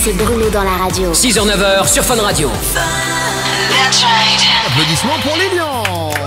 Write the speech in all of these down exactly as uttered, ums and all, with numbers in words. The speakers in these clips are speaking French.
c'est Bruno dans la radio. six heures neuf heures sur Fun Radio. That's right. Applaudissements pour Lilian.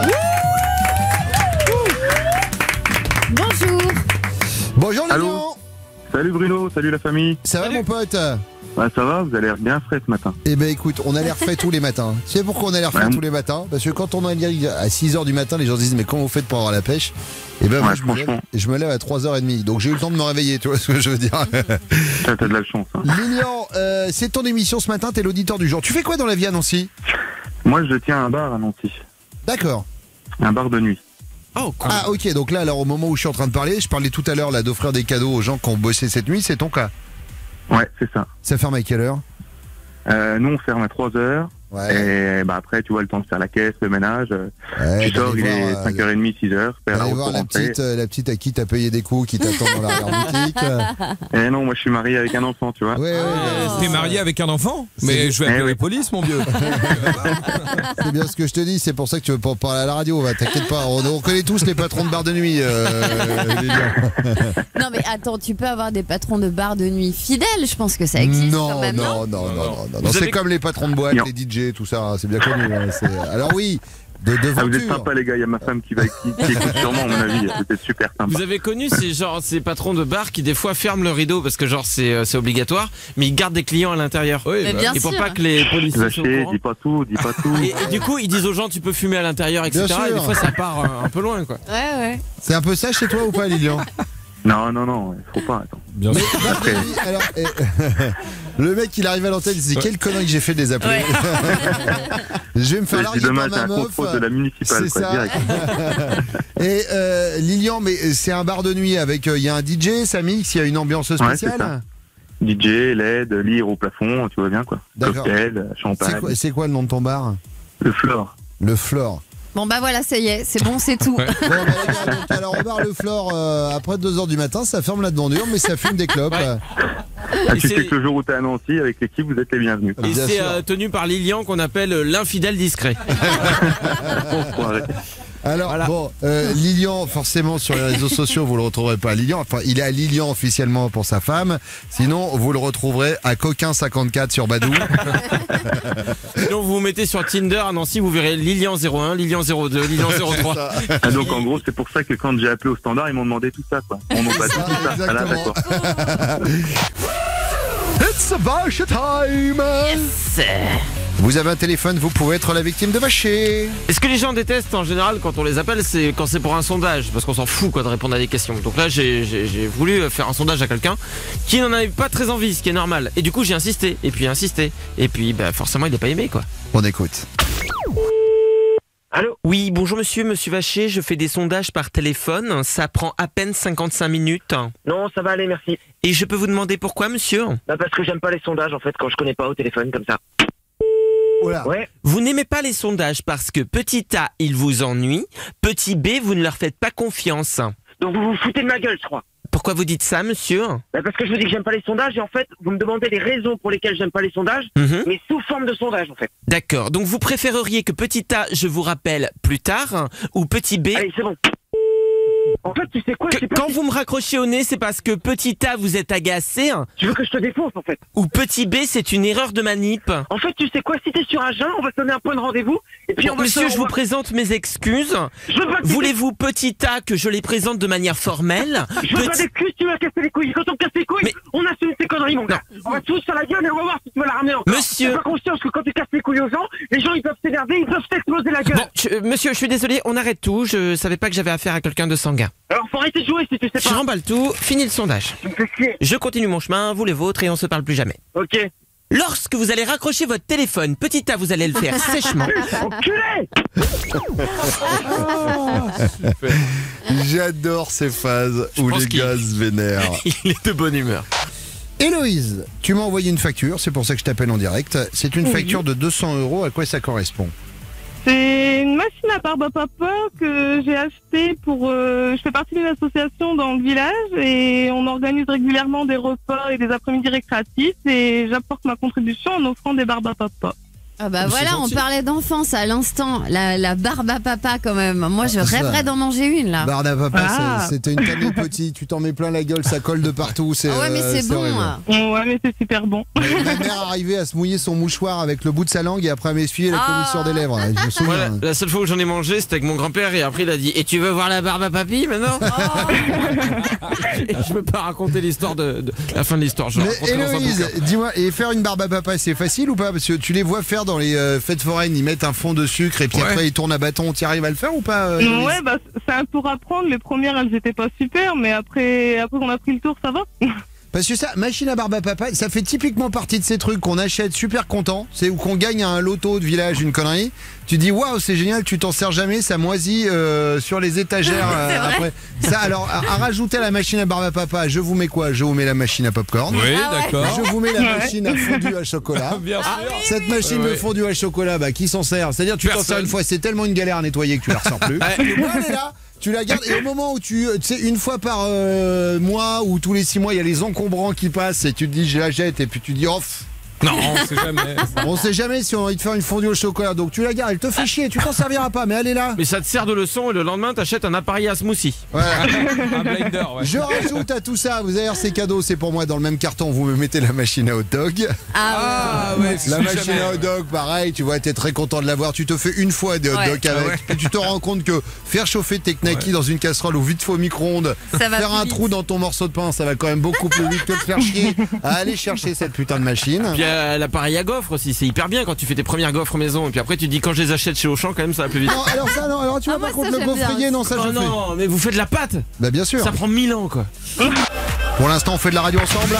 Bonjour. Bonjour Lilian. Allô. Salut Bruno, salut la famille. Ça va mon pote? Ouais, ça va, vous avez l'air bien frais ce matin. Eh ben écoute, on a l'air frais tous les matins. Tu sais pourquoi on a l'air frais Ouais. tous les matins? Parce que quand on a à six heures du matin, les gens se disent mais comment vous faites pour avoir la pêche? Et ben moi Ouais, je me, lève, franchement. je me lève à trois heures trente. Donc j'ai eu le temps de me réveiller, tu vois ce que je veux dire. T'as t'as de la chance. Hein. Lilian, euh, c'est ton émission ce matin, t'es l'auditeur du jour. Tu fais quoi dans la vie à Nancy? Moi je tiens un bar à Nancy. D'accord. Un bar de nuit. Oh, cool. Ah ok, donc là alors au moment où je suis en train de parler, je parlais tout à l'heure là d'offrir des cadeaux aux gens qui ont bossé cette nuit, c'est ton cas? Ouais, c'est ça. Ça ferme à quelle heure? Euh, nous on ferme à trois heures. Ouais. Et bah après tu vois le temps de faire la caisse, le ménage. euh, Ouais, tu sors, d'aller il est voir, euh, cinq heures trente, six heures. Faire la Allez route voir pour la rentrer. petite, euh, la petite à qui t'as payé des coups, qui t'attend dans l'arrière-boutique. Et non, moi je suis marié avec un enfant, tu vois. Ouais, ouais, ouais. T'es marié avec un enfant? Mais je vais Eh appeler oui. la police, mon vieux. C'est bien ce que je te dis, c'est pour ça que tu veux pas en parler à la radio. Va, t'inquiète pas, on, on connaît tous les patrons de bar de nuit. Euh, Lilian. Non mais attends, tu peux avoir des patrons de bar de nuit fidèles, je pense que ça existe non, quand même, non, non, non, non, non, non, Vous C'est avez- comme les patrons de boîte, Non. les D J, tout ça, hein, c'est bien connu. hein, c'est- Alors oui, de Ah, vous êtes devanture. sympa les gars, il y a ma femme qui va qui, qui écoute sûrement à mon avis, c'était super sympa. Vous avez connu ces genre ces patrons de bar qui des fois ferment le rideau parce que genre c'est euh, c'est obligatoire, mais ils gardent des clients à l'intérieur. Oui, Mais bah, bien Et pour sûr. pas que les policiers soient au Vacher, courant. dis pas tout, dis pas tout. Et, et du coup, ils disent aux gens tu peux fumer à l'intérieur, et cetera. Bien sûr. Et des fois ça part euh, un peu loin quoi. Ouais, ouais. C'est un peu ça chez toi ou pas, Lilian? Non, non, non, faut pas, attends. bien Mais, sûr. bah, je te dis, alors, eh, le mec il arrive à l'antenne, il se dit quelle connerie que j'ai fait de les appeler. Ouais. Je vais me faire C'est larguer dommage, par c'est ma un meuf. contrôle de la municipale, C'est quoi, ça. direct. Et euh, Lilian, mais c'est un bar de nuit avec, il y a un D J, ça mixe, il y a une ambiance c'est spéciale. ça. D J, L E D, lyre au plafond, tu vois bien quoi. D'accord. Cocktail, c'est champagne, quoi, c'est quoi le nom de ton bar? le flore. Le Flore. Bon bah voilà, ça y est, c'est bon, c'est tout. Ouais. Bon, bah, les gars, donc, alors au bar Le Flore, euh, après deux heures du matin, ça ferme la devant-dure, mais ça fume des clopes. Ouais. Euh, Ah, Et tu c'est- sais que le jour où t'es à Nancy, avec l'équipe, vous êtes les bienvenus. Et Bien c'est sûr. euh, tenu par Lilian qu'on appelle euh, l'infidèle discret. Enfoiré. Alors, Voilà. bon, euh, Lilian, forcément, sur les réseaux sociaux, vous le retrouverez pas à Lilian. Enfin, il est à Lilian officiellement pour sa femme. Sinon, vous le retrouverez à Coquin cinquante-quatre sur Badou. Sinon vous vous mettez sur Tinder à Nancy, vous verrez Lilian zéro un, Lilian zéro deux, Lilian zéro trois. Ah, donc en gros, c'est pour ça que quand j'ai appelé au standard, ils m'ont demandé tout ça, quoi. On m'a pas dit tout ça. Ah, là, Exactement. d'accord. It's a vache time. Vous avez un téléphone, vous pouvez être la victime de vacher. Et ce que les gens détestent en général quand on les appelle, c'est quand c'est pour un sondage, parce qu'on s'en fout quoi de répondre à des questions. Donc là, j'ai j'ai- j'ai voulu faire un sondage à quelqu'un qui n'en avait pas très envie, ce qui est normal. Et du coup, j'ai insisté, et puis insisté, et puis bah, forcément, il n'a pas aimé quoi. On écoute. Allô. Oui, bonjour monsieur, monsieur Vacher, je fais des sondages par téléphone, ça prend à peine cinquante-cinq minutes. Non, ça va aller, merci. Et je peux vous demander pourquoi monsieur? Bah, parce que j'aime pas les sondages, en fait, quand je connais pas au téléphone, comme ça. Oula. Ouais. Vous n'aimez pas les sondages parce que petit A, ils vous ennuient, petit B, vous ne leur faites pas confiance. Donc vous vous foutez de ma gueule, je crois. Pourquoi vous dites ça monsieur? Bah, parce que je vous dis que j'aime pas les sondages, et en fait, vous me demandez les raisons pour lesquelles j'aime pas les sondages, Mhm. mais sous forme de sondage, en fait. D'accord, donc vous préféreriez que petit A, je vous rappelle plus tard, ou petit B... Allez, c'est bon. En fait, tu sais quoi, je que- sais pas quand si- vous me raccrochez au nez, c'est parce que petit A, vous êtes agacé, Tu veux que je te défonce, en fait. ou petit B, c'est une erreur de manip. En fait, tu sais quoi, si t'es sur un jeun, on va se donner un point de rendez-vous, et puis Bon, on va monsieur, se- je on vous va- présente mes excuses. Je veux pas que Voulez-vous petit A que je les présente de manière formelle? Je veux pas Petit- d'excuses, tu vas casser les couilles. Quand on casse les couilles, Mais- on assume ces conneries, mon gars. On va tous sur la gueule et on va voir si tu vas la ramener encore. Monsieur- T'as pas conscience que quand tu casses les couilles aux gens, les gens ils peuvent s'énerver, ils peuvent s'exploser la gueule. Bon, je- euh, monsieur, je suis désolé, on arrête tout. Je savais pas que j'avais affaire à quelqu'un de sanguin. Alors faut arrêter de jouer si tu sais Je pas. remballe tout, fini le sondage. Tu me fais chier. Je continue mon chemin, vous les vôtres, et on se parle plus jamais. Ok. Lorsque vous allez raccrocher votre téléphone, petit A, vous allez le faire sèchement. Enculé. J'adore ces phases où pense les qu'il- gars se vénèrent. Il est de bonne humeur. Héloïse, tu m'as envoyé une facture, c'est pour ça que je t'appelle en direct. C'est une facture de deux cents euros, à quoi ça correspond? C'est une machine à barbe à papa que j'ai achetée pour... euh, je fais partie d'une association dans le village et on organise régulièrement des repas et des après-midi récréatifs et j'apporte ma contribution en offrant des barbes à papa. Ah bah Oh, c'est voilà, on gentil. parlait d'enfance à l'instant. La, la barbe à papa quand même. Moi, je Ah, ça. rêverais d'en manger une là. Barbe à papa, Ah. c'est- c'était une tannée petit, tu t'en mets plein la gueule, ça colle de partout. C'est, Ah ouais, mais euh, c'est bon. horrible. Ouais, mais c'est super bon. Ma mère arrivait à se mouiller son mouchoir avec le bout de sa langue et après à m'essuyer la Ah. commissure des lèvres. Je me souviens. Voilà, la seule fois où j'en ai mangé, c'était avec mon grand-père et après il a dit et tu veux voir la barbe à papy maintenant Et je peux pas raconter l'histoire de, de- la fin de l'histoire. Je la Mais raconterai dans un Héloïse, bouquin. dis-moi, et faire une barbe à papa, c'est facile ou pas? Parce que tu les vois faire dans les euh, fêtes foraines, ils mettent un fond de sucre et puis Ouais. après ils tournent à bâton. Tu arrives à le faire ou pas euh, Héloïse? Ouais, bah c'est un tour à prendre. Les premières, elles étaient pas super, mais après, après qu'on a pris le tour, ça va. Parce que ça, machine à barbe à papa, ça fait typiquement partie de ces trucs qu'on achète super content, c'est où qu'on gagne à un loto de village, une connerie. Tu dis waouh, c'est génial, tu t'en sers jamais, ça moisit euh, sur les étagères euh, C'est vrai. après. Ça, alors à, à rajouter à la machine à barbe à papa, je vous mets quoi? Je vous mets la machine à popcorn. Oui, Ah ouais. d'accord. Je vous mets la Ouais. machine à fondu à chocolat. Bien sûr. Cette machine Ouais, de ouais. fondu à chocolat, bah, qui s'en sert? C'est-à-dire, tu t'en Personne. sers une fois, c'est tellement une galère à nettoyer que tu la ressors plus. Ouais. Moi, elle est là, tu la gardes, et au moment où tu, tu sais, une fois par euh, mois ou tous les six mois, il y a les encombrants qui passent et tu te dis, je la jette, et puis tu dis, oh, pff, Non, on sait jamais. on sait jamais si on a envie de faire une fondue au chocolat, donc tu la gardes, elle te fait chier, tu t'en serviras pas, mais elle est là. Mais ça te sert de leçon et le lendemain t'achètes un appareil à smoothie. Voilà. Un blinder, ouais. Je rajoute à tout ça, vous allez voir, ces cadeaux, c'est pour moi dans le même carton, vous me mettez la machine à hot dog. Ah, Ah ouais, La si machine jamais. à hot dog, pareil, tu vois, t'es très content de l'avoir. Tu te fais une fois des hot Ouais. dogs avec. Ah ouais. Puis tu te rends compte que faire chauffer tes knackis dans une casserole ou vite fait au micro-ondes, Ça va faire plus un vite. trou dans ton morceau de pain, ça va quand même beaucoup plus vite que de faire chier à aller chercher cette putain de machine. Puis euh, l'appareil à gaufres aussi, c'est hyper bien quand tu fais tes premières gaufres maison et puis après tu te dis quand je les achète chez Auchan quand même ça va plus vite. Non, alors ça, non, alors tu vois, Ah, par moi, contre, ça, le j'aime bien gaufrier, non, ça Oh je fais. non, mais vous faites de la pâte. Bah, bien sûr. Ça prend mille ans quoi. Pour l'instant, on fait de la radio ensemble.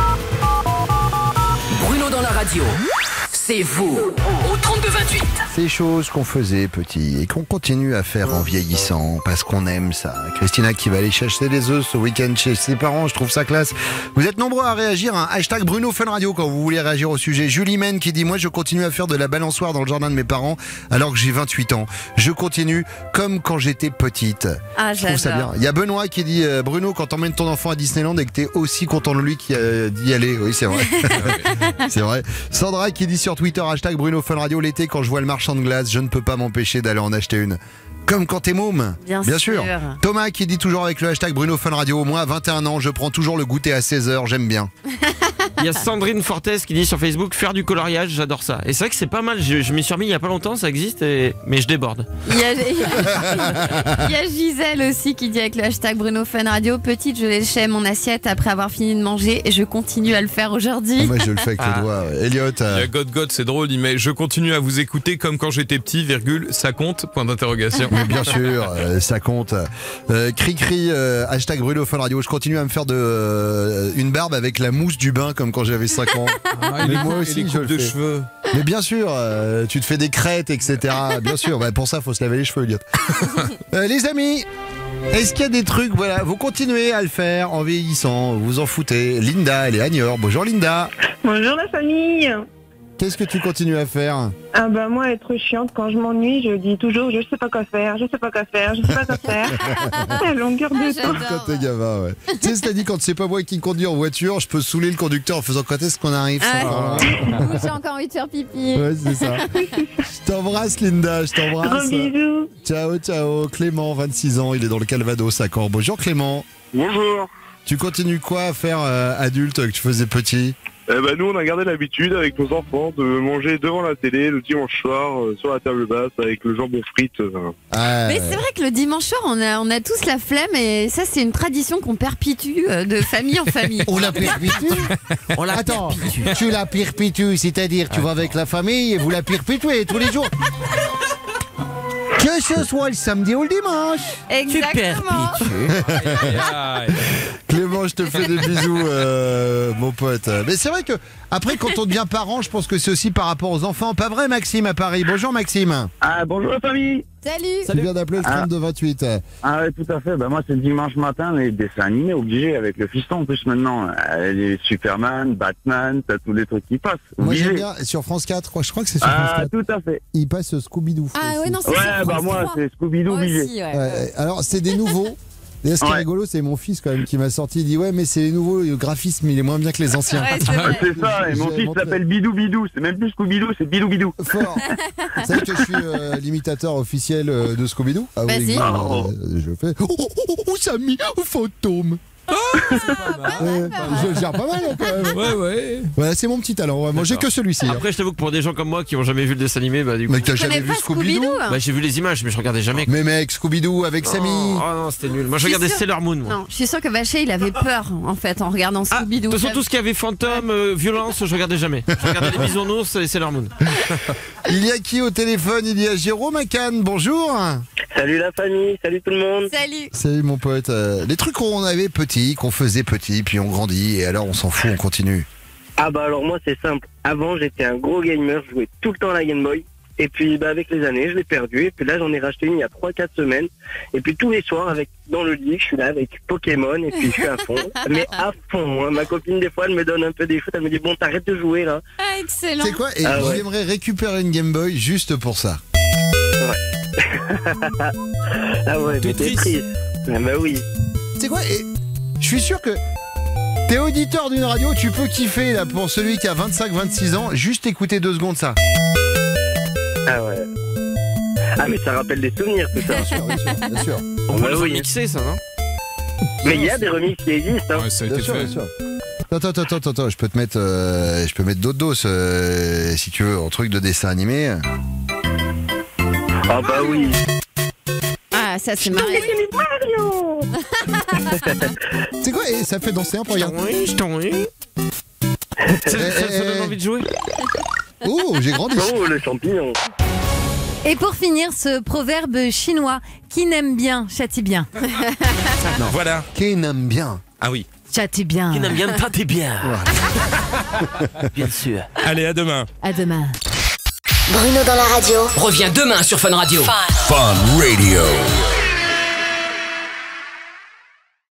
Bruno dans la radio, c'est vous au trente-deux vingt-huit. Ces choses qu'on faisait petit et qu'on continue à faire en vieillissant parce qu'on aime ça. Christina qui va aller chercher des œufs ce week-end chez ses parents, je trouve ça classe. Vous êtes nombreux à réagir, un hashtag Bruno Fun Radio quand vous voulez réagir au sujet. Julie Men qui dit, moi je continue à faire de la balançoire dans le jardin de mes parents alors que j'ai vingt-huit ans. Je continue comme quand j'étais petite. Ah, Je trouve ça bien. j'adore. Il y a Benoît qui dit, euh, Bruno, quand t'emmènes ton enfant à Disneyland et que t'es aussi content de lui qui a d'y aller. Oui, c'est vrai. C'est vrai. Sandra qui dit sur Twitter, hashtag Bruno Fun Radio, l'été quand je vois le marchand de glace, je ne peux pas m'empêcher d'aller en acheter une. Comme quand t'es môme. Bien sûr. sûr. Thomas qui dit toujours avec le hashtag Bruno Fun Radio, moi à vingt et un ans, je prends toujours le goûter à seize heures, j'aime bien. Il y a Sandrine Fortes qui dit sur Facebook faire du coloriage, j'adore ça. Et c'est vrai que c'est pas mal, je, je m'y suis remis il y a pas longtemps, ça existe, et... mais je déborde. Il y, a, il y a- il y a Gisèle aussi qui dit avec le hashtag Bruno Fun Radio, petite, je léchais mon assiette après avoir fini de manger et je continue à le faire aujourd'hui. Moi je le fais avec Ah. les doigts. Elliot, Il y euh, a God God, c'est drôle, il met je continue à vous écouter comme quand j'étais petit, virgule, ça compte, point d'interrogation. mais bien sûr, euh, ça compte. Euh, Cri-cri, euh, hashtag Bruno Fun Radio, je continue à me faire de, euh, une barbe avec la mousse du bain comme quand j'avais cinq ans. Ah, et Mais les moi coupes- aussi, et les je coupes le de fais. cheveux. Mais bien sûr, euh, tu te fais des crêtes, et cetera. Bien sûr, bah, pour ça, faut se laver les cheveux, Elliot. Euh, les amis, est-ce qu'il y a des trucs, voilà, vous continuez à le faire en vieillissant, vous vous en foutez. Linda, elle est à Niort. Bonjour Linda. Bonjour la famille. Qu'est-ce que tu continues à faire? Ah bah moi, être chiante, quand je m'ennuie, je dis toujours je sais pas quoi faire, je sais pas quoi faire, je sais pas quoi faire. À longueur de temps. J'adore. Quand t'es gamin, ouais. Tu sais, c'est-à-dire quand c'est pas moi qui conduis en voiture, je peux saouler le conducteur en faisant quand est-ce qu'on arrive Ah, ça va. Ouh, j'ai encore envie de faire pipi. Ouais, c'est ça. Je t'embrasse Linda, je Gros t'embrasse. bisous. Ciao, ciao. Clément, vingt-six ans, il est dans le Calvados à Caen. Bonjour Clément. Bonjour. Tu continues quoi à faire euh, adulte que tu faisais petit? Eh ben, nous, on a gardé l'habitude avec nos enfants de manger devant la télé le dimanche soir euh, sur la table basse avec le jambon frites. euh. Ah, Mais c'est vrai que le dimanche soir, on a, on a tous la flemme et ça, c'est une tradition qu'on perpétue euh, de famille en famille. On la perpétue. On l'a Attends, tu la perpétues, c'est-à-dire tu vas avec la famille et vous la perpétuez tous les jours. Que ce soit le samedi ou le dimanche. Exactement. Aïe, aïe. Clément, je te fais des bisous, euh, mon pote. Mais c'est vrai que après, quand on devient parent, je pense que c'est aussi par rapport aux enfants. Pas vrai, Maxime à Paris? Bonjour, Maxime. Ah, bonjour la famille. Salut. Tu viens d'appeler le Ah. trente-deux vingt-huit. Ah ouais, tout à fait. Bah, moi, c'est le dimanche matin, les dessins animés obligés avec le fiston en plus maintenant. Euh, les Superman, Batman, t'as tous les trucs qui passent. Moi, Obligé. j'aime bien sur France quatre. Je crois que c'est sur France Ah, quatre. tout à fait. Il passe Scooby-Doo. Ah aussi. ouais, non, c'est Ouais, sur bah France moi, trois. c'est Scooby-Doo Moi obligé. aussi, ouais. Euh, alors, c'est des nouveaux. Et ce qui est Ouais. rigolo, c'est mon fils quand même qui m'a sorti. Il dit ouais, mais c'est les nouveaux, le graphisme il est moins bien que les anciens. Ouais, c'est vrai. C'est ça, et mon J'ai fils montré- s'appelle Bidou Bidou. C'est même plus Scooby-Doo, c'est Bidou Bidou. Fort. Vous savez que je suis euh, l'imitateur officiel euh, de Scooby-Doo. Ah, Vas-y. oui, euh, je fais. Oh, oh, oh, oh, Samy, fantôme. Ouais, je le gère pas mal hein, quand même. Ouais, ouais. Voilà, c'est mon petit talent. Moi, j'ai que celui-ci. hein. Après, je t'avoue que pour des gens comme moi qui ont jamais vu le dessin animé, bah du coup. Mais t'as Tu connais jamais vu pas Scooby-Doo Scooby-Doo Bah j'ai vu les images, mais je regardais jamais. Mais mec, Scooby-Doo avec Samy. Oh, oh non, c'était nul. Moi je Je suis regardais sûre- Sailor Moon. Moi. Non, je suis sûre que Vacher, il avait peur en fait en regardant Ah, de Scooby-Doo. toute façon, tout ce qui avait fantôme, euh, violence, je regardais jamais. Je regardais les bisounours et Sailor Moon. Il y a qui au téléphone? Il y a Jérôme à Cannes. Bonjour. Salut la famille, salut tout le monde. Salut. Salut mon pote. Euh, les trucs qu'on avait petits, qu'on faisait petit, puis on grandit, et alors on s'en fout, on continue. Ah bah alors moi c'est simple. Avant j'étais un gros gamer, je jouais tout le temps à la Game Boy. Et puis bah, avec les années je l'ai perdu. Et puis là j'en ai racheté une il y a trois quatre semaines. Et puis tous les soirs avec dans le lit je suis là avec Pokémon et puis je suis à fond. Mais à fond. Hein. Ma copine des fois elle me donne un peu des shoots. Elle me dit bon t'arrêtes de jouer là. Ah, excellent. C'est quoi? Et Ah ouais. j'aimerais récupérer une Game Boy juste pour ça. Ah ouais mais t'es Tetris. triste. Ah bah oui. C'est quoi? Et je suis sûr que t'es auditeur d'une radio, tu peux kiffer là pour celui qui a vingt-cinq vingt-six ans, juste écouter deux secondes ça. Ah ouais. Ah mais ça rappelle des souvenirs tout ça. Bien sûr, bien sûr, bien sûr. On Bah va le oui. remixer ça, non? Mais il y a des remixes qui existent. Hein. Ouais, ça a Bien été sûr, fait. bien sûr. Attends, attends, attends, attends, je peux te mettre, euh, je peux mettre d'autres doses euh, si tu veux, en truc de dessin animé. Ah bah oui. Ah, ça c'est marrant. C'est quoi? Et ça fait danser un peu, regarde. Oui, je t'en oui. Ça, ça- ça donne envie de jouer. Oh, j'ai grandi. Oh le champignon. Et pour finir, ce proverbe chinois, qui n'aime bien, châtie bien. Voilà. Qui n'aime bien. Ah oui. Châtie bien. Qui n'aime bien pas tes bien. Bien sûr. Allez, à demain. À demain. Bruno dans la radio. Reviens demain sur Fun Radio. Fun Radio.